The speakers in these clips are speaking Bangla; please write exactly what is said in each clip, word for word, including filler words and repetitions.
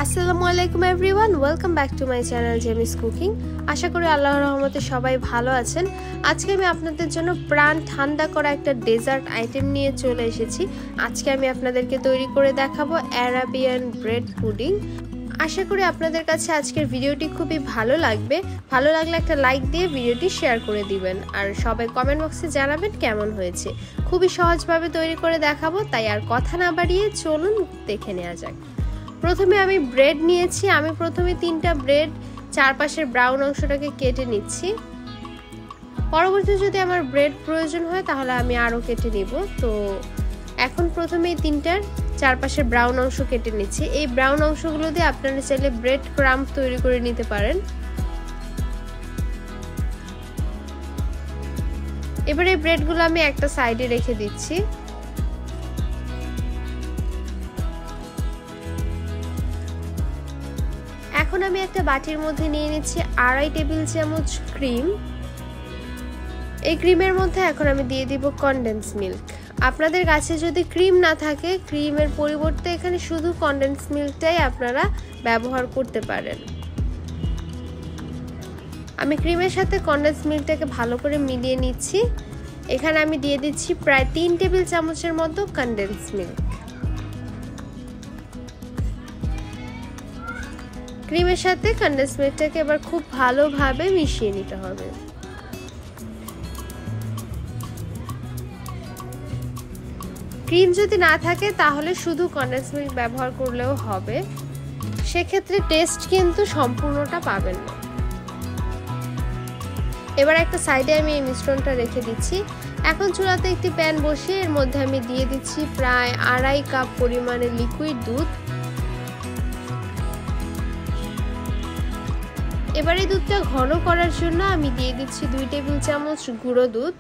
আসসালামু আলাইকুম everyone, welcome back to my channel Jemi's cooking. আশা করি আল্লাহর রহমতে সবাই ভালো আছেন। আজকে আমি আপনাদের জন্য প্রাণ ঠান্ডা করা একটা ডেজার্ট আইটেম নিয়ে চলে এসেছি। আজকে আমি আপনাদেরকে তৈরি করে দেখাবো অ্যারাবিয়ান ব্রেড পুডিং। আশা করি আপনাদের কাছে আজকের ভিডিওটি খুবই ভালো লাগবে। ভালো লাগলে একটা লাইক দিয়ে ভিডিওটি শেয়ার করে দিবেন, আর সবাই কমেন্ট বক্সে জানাবেন কেমন হয়েছে। খুবই সহজভাবে তৈরি করে দেখাবো, তাই আর কথা না বাড়িয়ে চলুন দেখে নেওয়া যাক। প্রথমে আমি ব্রেড নিয়েছি। আমি প্রথমে তিনটা ব্রেড চারপাশের ব্রাউন অংশটাকে কেটে নিচ্ছি। পরবর্তীতে যদি আমার ব্রেড প্রয়োজন হয় তাহলে আমি আরও কেটে নিব। তো এখন প্রথমে এই তিনটার চারপাশের ব্রাউন অংশ কেটে নিচ্ছি। এই ব্রাউন অংশগুলো দিয়ে আপনারা চাইলে ব্রেড ক্রাম্ব তৈরি করে নিতে পারেন। এবার এই ব্রেডগুলো আমি একটা সাইডে রেখে দিচ্ছি। এখন আমি একটা বাটির মধ্যে নিয়ে নিচ্ছি আড়াই টেবিল চামচ ক্রিম। এই ক্রিমের মধ্যে এখন আমি দিয়ে দিব কনডেন্স মিল্ক। আপনাদের কাছে যদি ক্রিম না থাকে, ক্রিমের পরিবর্তে এখানে শুধু কনডেন্স মিল্কটাই আপনারা ব্যবহার করতে পারেন। আমি ক্রিমের সাথে কনডেন্স মিল্কটাকে ভালো করে মিলিয়ে নিচ্ছি। এখানে আমি দিয়ে দিচ্ছি প্রায় তিন টেবিল চামচের মতো কনডেন্স মিল্ক। ক্রিমের সাথে কনডেন্স মিল্কটাকে এবার খুব ভালোভাবে মিশিয়ে নিতে হবে। ক্রিম যদি না থাকে তাহলে শুধু কনডেন্স মিল্ক ব্যবহার করলেও হবে, সেক্ষেত্রে টেস্ট কিন্তু সম্পূর্ণটা পাবেন না। এবার একটা সাইডে আমি এই মিশ্রণটা রেখে দিচ্ছি। এখন চুলাতে একটি প্যান বসিয়ে এর মধ্যে আমি দিয়ে দিচ্ছি প্রায় আড়াই কাপ পরিমাণে লিকুইড দুধ। এবার এই দুধটা ঘন করার জন্য আমি দিয়ে দিচ্ছি দুই টেবিল চামচ গুঁড়ো দুধ।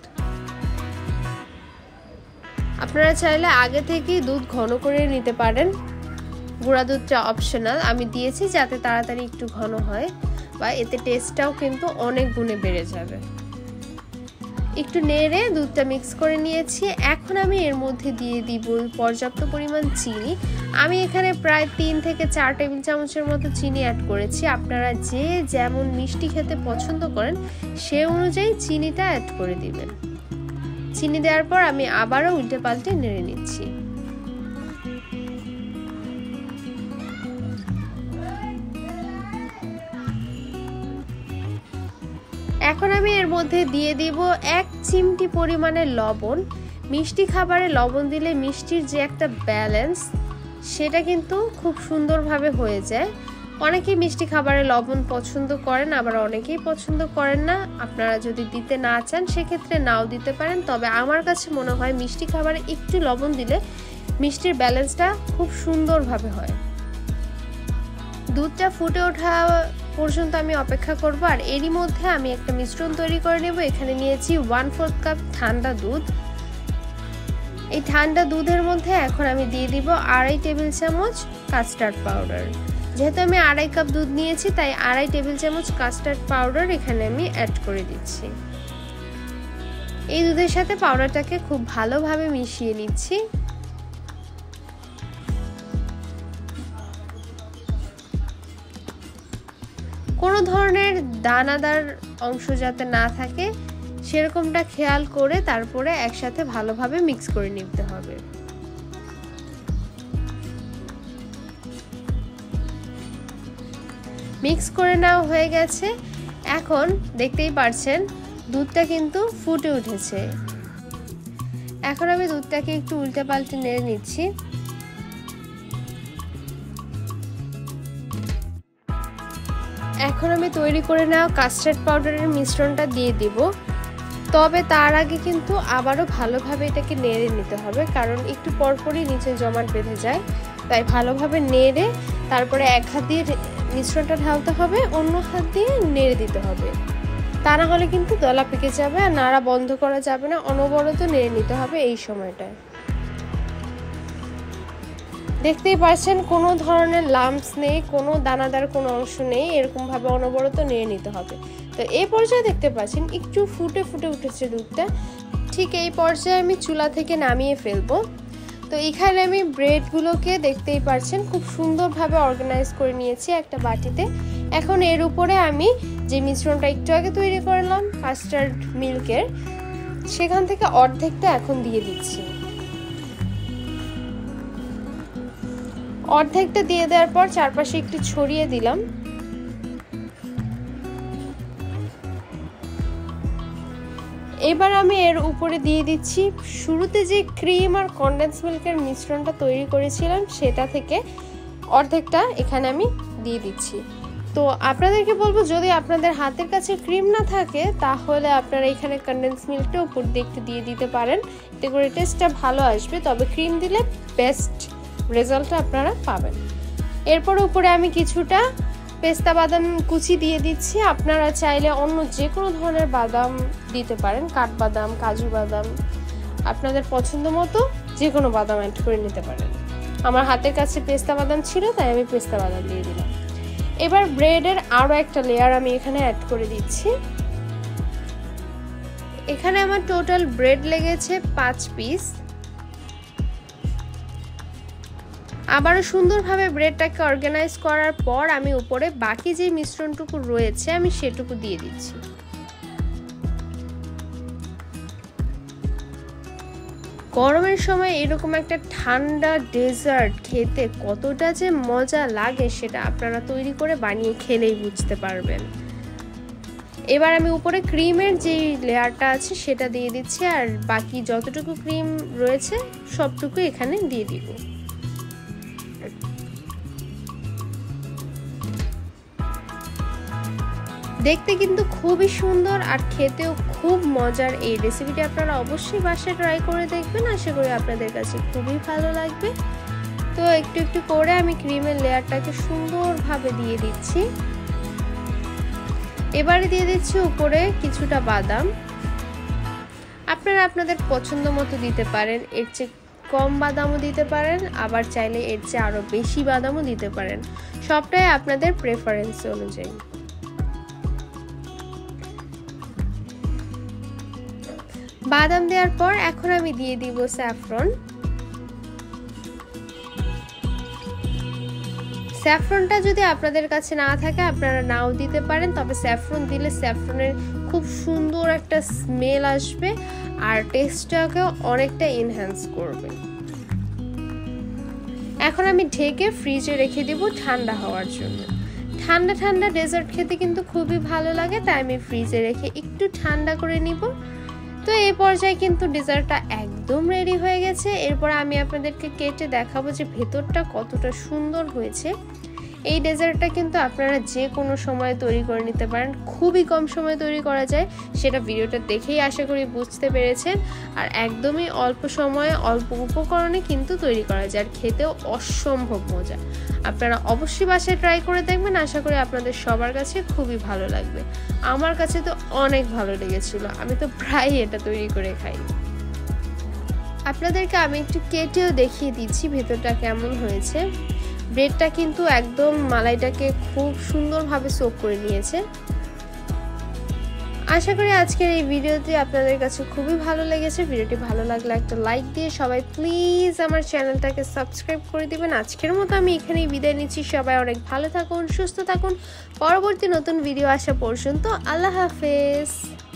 আপনারা চাইলে আগে থেকেই দুধ ঘন করে নিতে পারেন। গুঁড়া দুধটা অপশনাল, আমি দিয়েছি যাতে তাড়াতাড়ি একটু ঘন হয়, বা এতে টেস্টটাও কিন্তু অনেক গুণে বেড়ে যাবে। একটু নেড়ে দুধটা মিক্স করে নিয়েছি। এখন আমি এর মধ্যে দিয়ে দিব পর্যাপ্ত পরিমাণ চিনি। আমি এখানে প্রায় তিন থেকে চার টেবিল চামচের মতো চিনি অ্যাড করেছি। আপনারা যে যেমন মিষ্টি খেতে পছন্দ করেন সে অনুযায়ী চিনিটা অ্যাড করে দিবেন। চিনি দেওয়ার পর আমি আবারও উল্টে পাল্টে নেড়ে নিচ্ছি। এখন আমি এর মধ্যে দিয়ে দিব এক চিমটি পরিমাণে লবণ। মিষ্টি খাবারে লবণ দিলে মিষ্টির যে একটা ব্যালেন্স সেটা কিন্তু খুব সুন্দরভাবে হয়ে যায়। অনেকেই মিষ্টি খাবারে লবণ পছন্দ করেন, আবার অনেকেই পছন্দ করেন না। আপনারা যদি দিতে না চান সেক্ষেত্রে নাও দিতে পারেন, তবে আমার কাছে মনে হয় মিষ্টি খাবারে একটু লবণ দিলে মিষ্টির ব্যালেন্সটা খুব সুন্দরভাবে হয়। দুধটা ফুটে ওঠা পর্যন্ত আমি অপেক্ষা করব, আর এরই মধ্যে আমি একটা মিশ্রণ তৈরি করে নেব। এখানে নিয়েছি ওয়ান ফোর্থ কাপ ঠান্ডা দুধ। এই ঠান্ডা দুধের মধ্যে এখন আমি দিয়ে দিব আড়াই টেবিল চামচ কাস্টার্ড পাউডার। যেহেতু আমি আড়াই কাপ দুধ নিয়েছি তাই আড়াই টেবিল চামচ কাস্টার্ড পাউডার এখানে আমি অ্যাড করে দিচ্ছি। এই দুধের সাথে পাউডারটাকে খুব ভালোভাবে মিশিয়ে নিচ্ছি। কোনো ধরনের দানাদার অংশ যাতে না থাকে সেরকমটা খেয়াল করে তারপরে একসাথে ভালোভাবে মিক্স করে নিতে হবে। মিক্স করে নেওয়া হয়ে গেছে। এখন দেখতেই পারছেন দুধটা কিন্তু ফুটে উঠেছে। এখন আমি দুধটাকে একটু উল্টে পাল্টে নেড়ে নিচ্ছি। এখন আমি তৈরি করে নেওয়া কাস্টার্ড পাউডারের মিশ্রণটা দিয়ে দিব, তবে তার আগে কিন্তু আবারও ভালোভাবে এটাকে নেড়ে নিতে হবে, কারণ একটু পরপরই নিচে জমাট বেঁধে যায়। তাই ভালোভাবে নেড়ে তারপরে এক হাত দিয়ে মিশ্রণটা ঢালতে হবে, অন্য হাত দিয়ে নেড়ে দিতে হবে। তা না হলে কিন্তু দলা পেকে যাবে, আর নাড়া বন্ধ করা যাবে না, অনবরত নেড়ে নিতে হবে এই সময়টায়। দেখতেই পাচ্ছেন কোনো ধরনের লাম্পস নেই, কোনো দানাদার কোনো অংশ নেই, এরকমভাবে অনবরত নেড়ে নিতে হবে। তো এই পর্যায়ে দেখতে পাচ্ছেন একটু ফুটে ফুটে উঠেছে দুধটা। ঠিক এই পর্যায়ে আমি চুলা থেকে নামিয়ে ফেলবো। তো এখানে আমি ব্রেডগুলোকে দেখতেই পাচ্ছেন খুব সুন্দরভাবে অর্গানাইজ করে নিয়েছি একটা বাটিতে। এখন এর উপরে আমি যে মিশ্রণটা একটু আগে তৈরি করলাম কাস্টার্ড মিল্কের, সেখান থেকে অর্ধেকটা এখন দিয়ে দিচ্ছি। অর্ধেকটা দিয়ে দেওয়ার পর চারপাশে একটু ছড়িয়ে দিলাম। এবার আমি এর উপরে দিয়ে দিচ্ছি শুরুতে যে ক্রিম আর কনডেন্স মিল্কের মিশ্রণটা তৈরি করেছিলাম সেটা থেকে অর্ধেকটা এখানে আমি দিয়ে দিচ্ছি। তো আপনাদেরকে বলবো, যদি আপনাদের হাতের কাছে ক্রিম না থাকে তাহলে আপনারা এখানে কনডেন্স মিল্কটা উপর দিয়ে একটু দিয়ে দিতে পারেন, এতে করে টেস্টটা ভালো আসবে। তবে ক্রিম দিলে বেস্ট রেজাল্টটা আপনারা পাবেন। এরপর উপরে আমি কিছুটা পেস্তা বাদাম কুচি দিয়ে দিচ্ছি। আপনারা চাইলে অন্য যে কোনো ধরনের বাদাম দিতে পারেন, কাঠবাদাম, কাজু বাদাম, আপনাদের পছন্দ মতো যে কোনো বাদাম অ্যাড করে নিতে পারেন। আমার হাতের কাছে পেস্তা বাদাম ছিল তাই আমি পেস্তা বাদাম দিয়ে দিলাম। এবার ব্রেডের আরও একটা লেয়ার আমি এখানে অ্যাড করে দিচ্ছি। এখানে আমার টোটাল ব্রেড লেগেছে পাঁচ পিস। আবারও সুন্দরভাবে ব্রেডটাকে অর্গানাইজ করার পর আমি উপরে বাকি যে মিশ্রণটুকু রয়েছে আমি সেটুকু দিয়ে দিচ্ছি। গরমের সময় এরকম একটা ঠান্ডা ডেজার্ট খেতে কতটা যে মজা লাগে সেটা আপনারা তৈরি করে বানিয়ে খেলেই বুঝতে পারবেন। এবার আমি উপরে ক্রিমের যে লেয়ারটা আছে সেটা দিয়ে দিচ্ছি, আর বাকি যতটুকু ক্রিম রয়েছে সবটুকু এখানে দিয়ে দিব। দেখতে কিন্তু খুবই সুন্দর আর খেতেও খুব মজার। এই রেসিপিটি আপনারা অবশ্যই বাসায় ট্রাই করে দেখবেন, আশা করি আপনাদের কাছে খুবই ভালো লাগবে। তো একটু একটু করে আমি ক্রিমের লেয়ারটাকে সুন্দরভাবে দিয়ে দিচ্ছি। এবারে দিয়ে দিচ্ছি উপরে কিছুটা বাদাম। আপনারা আপনাদের পছন্দ মতো দিতে পারেন, এর চেয়ে কম বাদামও দিতে পারেন, আবার চাইলে এর চেয়ে আরও বেশি বাদামও দিতে পারেন, সবটাই আপনাদের প্রেফারেন্স অনুযায়ী। বাদাম দেওয়ার পর এখন আমি দিয়ে দিব স্যাফরন। স্যাফরনটা যদি আপনাদের কাছে না থাকে আপনারা নাও দিতে পারেন, তবে স্যাফরন দিলে স্যাফরনের খুব সুন্দর একটা স্মেল আসবে আর টেস্টটাকেও অনেকটা এনহ্যান্স করবে। এখন আমি ঢেকে ফ্রিজে রেখে দিব ঠান্ডা হওয়ার জন্য। ঠান্ডা ঠান্ডা ডেজার্ট খেতে কিন্তু খুবই ভালো লাগে, তাই আমি ফ্রিজে রেখে একটু ঠান্ডা করে নিব। তো এই পর্যায়ে কিন্তু ডেজার্টটা একদম রেডি হয়ে গেছে। এরপর আমি আপনাদেরকে কেটে দেখাবো যে ভেতরটা কতটা সুন্দর হয়েছে। এই ডেজার্টটা কিন্তু আপনারা যে কোনো সময় তৈরি করে নিতে পারেন, খুবই কম সময়ে তৈরি করা যায়, সেটা ভিডিওটা দেখেই আশা করি বুঝতে পেরেছেন। আর একদমই অল্প সময়ে অল্প উপকরণে কিন্তু তৈরি করা যায়, আর খেতেও অসম্ভব মজা। আপনারা অবশ্যই বাসায় ট্রাই করে দেখবেন, আশা করি আপনাদের সবার কাছে খুবই ভালো লাগবে। আমার কাছে তো অনেক ভালো লেগেছিল, আমি তো প্রায় এটা তৈরি করে খাই। আপনাদেরকে আমি একটু কেটেও দেখিয়ে দিচ্ছি ভেতরটা কেমন হয়েছে। ব্রেডটা কিন্তু একদম মালাইটাকে খুব সুন্দরভাবে সোক করে নিয়েছে। আশা করি আজকের এই ভিডিওটি আপনাদের কাছে খুবই ভালো লেগেছে। ভিডিওটি ভালো লাগলে একটা লাইক দিয়ে সবাই প্লিজ আমার চ্যানেলটাকে সাবস্ক্রাইব করে দিবেন। আজকের মতো আমি এখানেই বিদায় নিচ্ছি। সবাই অনেক ভালো থাকুন, সুস্থ থাকুন। পরবর্তী নতুন ভিডিও আসা পর্যন্ত আল্লাহ হাফেজ।